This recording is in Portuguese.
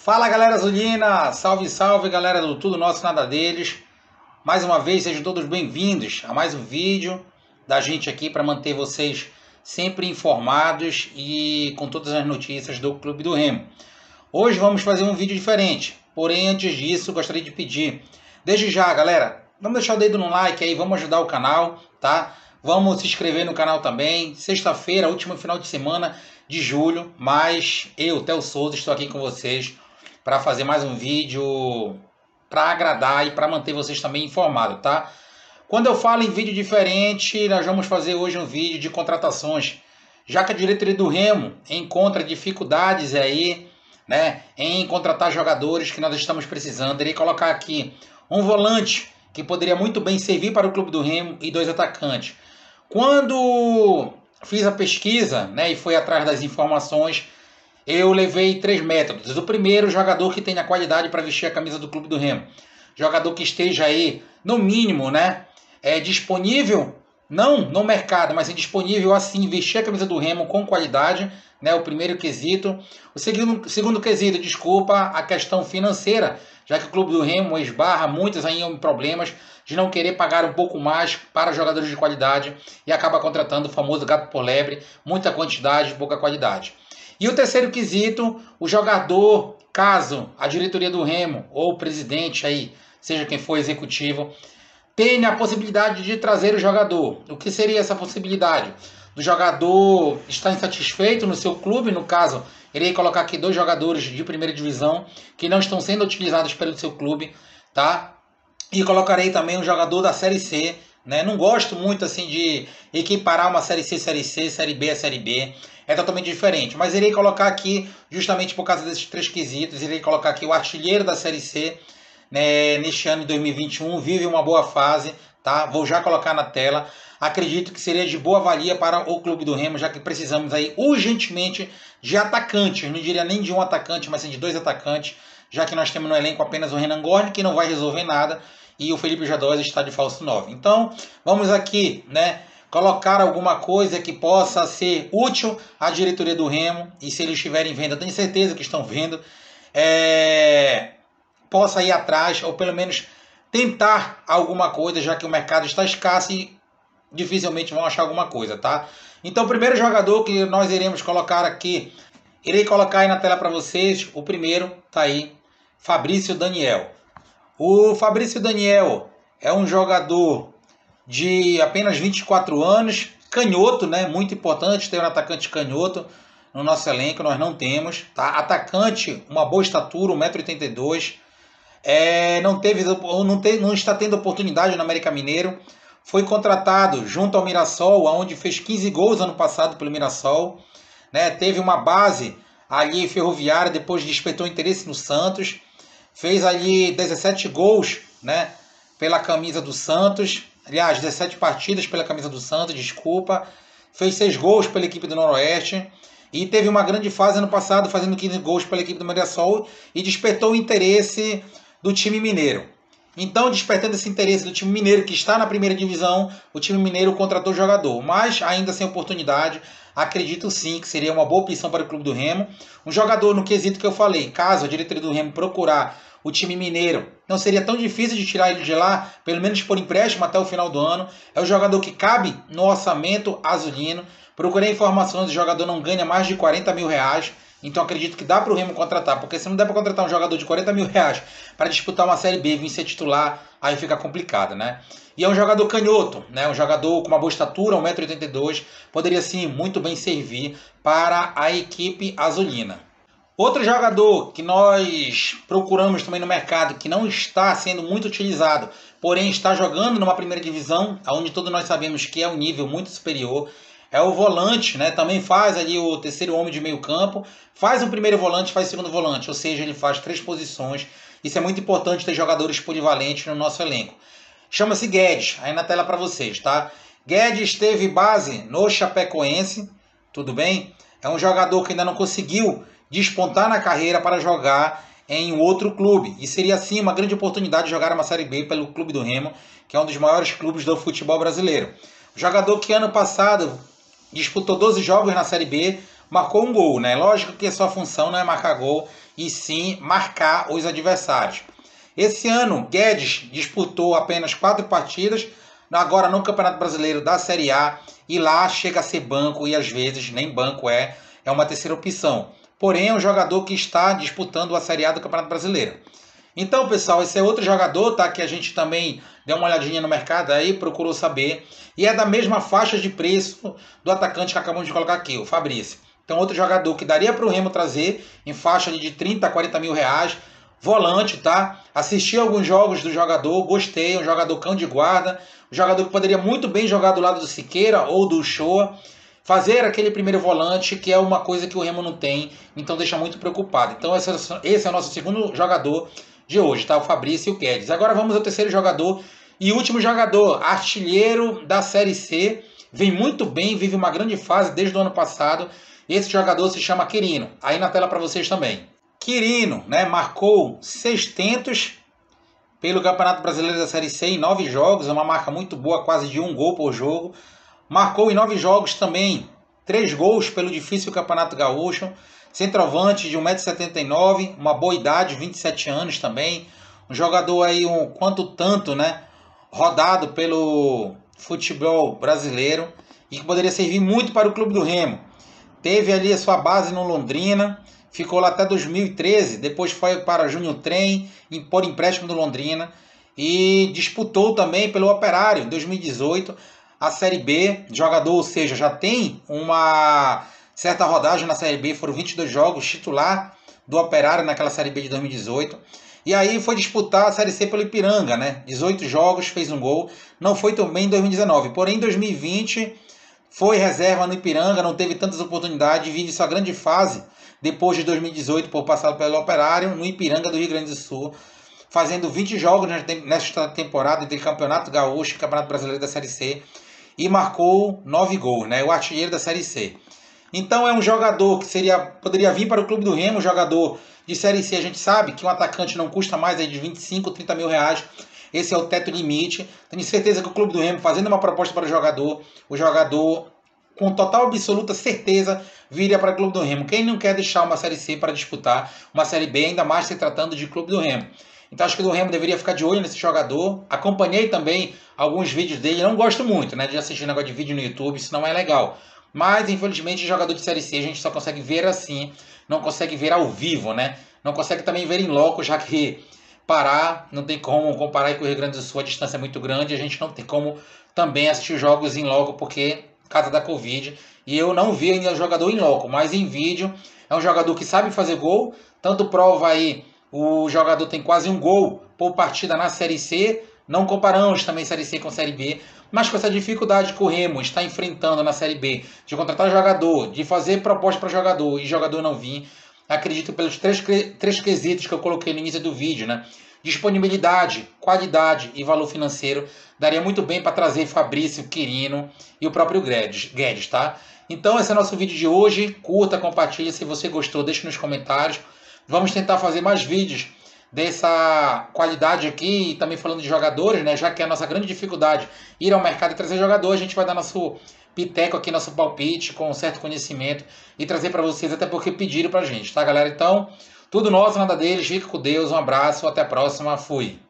Fala galera azulina, salve salve galera do Tudo Nosso Nada Deles. Mais uma vez sejam todos bem-vindos a mais um vídeo da gente aqui para manter vocês sempre informados e com todas as notícias do Clube do Remo. Hoje vamos fazer um vídeo diferente, porém antes disso gostaria de pedir, desde já galera, vamos deixar o dedo no like aí, vamos ajudar o canal, tá? Vamos se inscrever no canal também. Sexta-feira, último final de semana de julho, mas eu, Theo Souza, estou aqui com vocês para fazer mais um vídeo para agradar e para manter vocês também informados, tá? Quando eu falo em vídeo diferente, nós vamos fazer hoje um vídeo de contratações, já que a diretoria do Remo encontra dificuldades aí, né, em contratar jogadores que nós estamos precisando. Irei colocar aqui um volante que poderia muito bem servir para o Clube do Remo e dois atacantes. Quando fiz a pesquisa, né, e fui atrás das informações, eu levei 3 métodos. O primeiro, jogador que tenha qualidade para vestir a camisa do Clube do Remo. Jogador que esteja aí, no mínimo, né, disponível, não no mercado, mas disponível assim, vestir a camisa do Remo com qualidade, né, o primeiro quesito. O segundo quesito, desculpa, a questão financeira, já que o Clube do Remo esbarra muitos aí em problemas de não querer pagar um pouco mais para jogadores de qualidade e acaba contratando o famoso gato por lebre, muita quantidade, pouca qualidade. E o terceiro quesito, o jogador, caso a diretoria do Remo ou o presidente aí, seja quem for executivo, tenha a possibilidade de trazer o jogador. O que seria essa possibilidade? Do jogador estar insatisfeito no seu clube, no caso, irei colocar aqui 2 jogadores de primeira divisão que não estão sendo utilizados pelo seu clube, tá? E colocarei também um jogador da Série C, né? Não gosto muito assim de equiparar uma Série C, Série B a Série B. É totalmente diferente. Mas irei colocar aqui, justamente por causa desses 3 quesitos, irei colocar aqui o artilheiro da Série C, né, neste ano de 2021, vive uma boa fase, tá? Vou já colocar na tela. Acredito que seria de boa valia para o Clube do Remo, já que precisamos aí urgentemente de atacantes. Não diria nem de um atacante, mas sim de 2 atacantes, já que nós temos no elenco apenas o Renan Gorni, que não vai resolver nada, e o Felipe Jadóia está de falso 9. Então, vamos aqui, né, colocar alguma coisa que possa ser útil à diretoria do Remo, e se eles estiverem vendo, eu tenho certeza que estão vendo, possa ir atrás, ou pelo menos tentar alguma coisa, já que o mercado está escasso e dificilmente vão achar alguma coisa, tá? Então, o primeiro jogador que nós iremos colocar aqui, irei colocar aí na tela para vocês, o primeiro tá aí, Fabrício Daniel. O Fabrício Daniel é um jogador de apenas 24 anos, canhoto, né? Muito importante ter um atacante canhoto no nosso elenco, nós não temos, tá? Atacante, uma boa estatura, 1,82 m, não está tendo oportunidade no América Mineiro, foi contratado junto ao Mirassol, onde fez 15 gols ano passado pelo Mirassol, né? Teve uma base ali em Ferroviária, depois despertou interesse no Santos, fez ali 17 gols, né, pela camisa do Santos, aliás, 17 partidas pela camisa do Santos, desculpa, fez 6 gols pela equipe do Noroeste e teve uma grande fase ano passado, fazendo 15 gols pela equipe do Mirassol e despertou o interesse do time mineiro. Então, despertando esse interesse do time mineiro, que está na primeira divisão, o time mineiro contratou o jogador, mas ainda sem oportunidade. Acredito sim que seria uma boa opção para o Clube do Remo. Um jogador no quesito que eu falei, caso a diretoria do Remo procurar o time mineiro, não seria tão difícil de tirar ele de lá, pelo menos por empréstimo até o final do ano. É um jogador que cabe no orçamento azulino. Procurei informações, o jogador não ganha mais de 40 mil reais. Então acredito que dá para o Remo contratar, porque se não der para contratar um jogador de 40 mil reais para disputar uma Série B e vir ser titular, aí fica complicado, né? E é um jogador canhoto, né? Um jogador com uma boa estatura, 1,82 m, poderia sim muito bem servir para a equipe azulina. Outro jogador que nós procuramos também no mercado, que não está sendo muito utilizado, porém está jogando numa primeira divisão, onde todos nós sabemos que é um nível muito superior, é o volante, né? Também faz ali o terceiro homem de meio campo, faz o primeiro volante, faz o segundo volante, ou seja, ele faz 3 posições. Isso é muito importante ter jogadores polivalentes no nosso elenco. Chama-se Guedes, aí na tela para vocês, tá? Guedes teve base no Chapecoense, tudo bem? É um jogador que ainda não conseguiu despontar na carreira para jogar em outro clube. E seria sim uma grande oportunidade de jogar uma Série B pelo Clube do Remo, que é um dos maiores clubes do futebol brasileiro. Jogador que ano passado disputou 12 jogos na Série B, marcou um gol, né? Lógico que a sua função não é marcar gol e sim marcar os adversários. Esse ano, Guedes disputou apenas 4 partidas, agora no Campeonato Brasileiro da Série A, e lá chega a ser banco, e às vezes nem banco é uma terceira opção. Porém, é um jogador que está disputando a Série A do Campeonato Brasileiro. Então, pessoal, esse é outro jogador, tá? Que a gente também deu uma olhadinha no mercado aí, procurou saber. E é da mesma faixa de preço do atacante que acabamos de colocar aqui, o Fabrício. Então, outro jogador que daria para o Remo trazer em faixa de 30 a 40 mil reais. Volante, tá? Assisti alguns jogos do jogador, gostei. Um jogador cão de guarda. Um jogador que poderia muito bem jogar do lado do Siqueira ou do Shoa. Fazer aquele primeiro volante, que é uma coisa que o Remo não tem. Então, deixa muito preocupado. Então, esse é o nosso segundo jogador de hoje, tá? O Fabrício e o Guedes. Agora vamos ao terceiro jogador e último jogador, artilheiro da Série C. Vem muito bem, vive uma grande fase desde o ano passado. Esse jogador se chama Quirino. Aí na tela para vocês também. Quirino, né, marcou 600 pelo Campeonato Brasileiro da Série C em 9 jogos. É uma marca muito boa, quase de 1 gol por jogo. Marcou em 9 jogos também 3 gols pelo difícil Campeonato Gaúcho. Centroavante de 1,79 m, uma boa idade, 27 anos também. Um jogador aí quanto tanto, né, rodado pelo futebol brasileiro e que poderia servir muito para o Clube do Remo. Teve ali a sua base no Londrina, ficou lá até 2013, depois foi para Júnior Trem, por empréstimo do Londrina, e disputou também pelo Operário em 2018 a Série B, jogador, ou seja, já tem uma certa rodagem na Série B, foram 22 jogos, titular do Operário naquela Série B de 2018. E aí foi disputar a Série C pelo Ipiranga, né? 18 jogos, fez um gol. Não foi tão bem em 2019, porém em 2020 foi reserva no Ipiranga, não teve tantas oportunidades, vive sua grande fase depois de 2018 por passar pelo Operário no Ipiranga do Rio Grande do Sul, fazendo 20 jogos nesta temporada entre Campeonato Gaúcho e Campeonato Brasileiro da Série C e marcou 9 gols, né? O artilheiro da Série C. Então é um jogador que poderia vir para o Clube do Remo, um jogador de Série C. A gente sabe que um atacante não custa mais aí de 25, 30 mil reais. Esse é o teto limite. Tenho certeza que o Clube do Remo, fazendo uma proposta para o jogador com total absoluta certeza viria para o Clube do Remo. Quem não quer deixar uma Série C para disputar uma Série B, ainda mais se tratando de Clube do Remo? Então acho que o Remo deveria ficar de olho nesse jogador. Acompanhei também alguns vídeos dele. Não gosto muito, né, de assistir negócio de vídeo no YouTube, isso não é legal. Mas, infelizmente, jogador de Série C a gente só consegue ver assim, não consegue ver ao vivo, né? Não consegue também ver em loco, já que Pará não tem como comparar com o Rio Grande do Sul, a distância é muito grande, a gente não tem como também assistir jogos em loco, porque por causa da Covid. E eu não vi ainda o jogador em loco, mas em vídeo é um jogador que sabe fazer gol, tanto prova aí, o jogador tem quase 1 gol por partida na Série C, não comparamos também Série C com Série B, mas com essa dificuldade que o Remo está enfrentando na Série B, de contratar jogador, de fazer proposta para jogador e jogador não vir, acredito pelos três quesitos que eu coloquei no início do vídeo, né? Disponibilidade, qualidade e valor financeiro, daria muito bem para trazer Fabrício, Quirino e o próprio Guedes, tá? Então esse é o nosso vídeo de hoje, curta, compartilha, se você gostou, deixe nos comentários. Vamos tentar fazer mais vídeos dessa qualidade aqui, e também falando de jogadores, né? Já que é a nossa grande dificuldade ir ao mercado e trazer jogador, a gente vai dar nosso piteco aqui, nosso palpite com certo conhecimento e trazer para vocês, até porque pediram pra gente, tá, galera? Então, tudo nosso, nada deles, fique com Deus, um abraço, até a próxima, fui!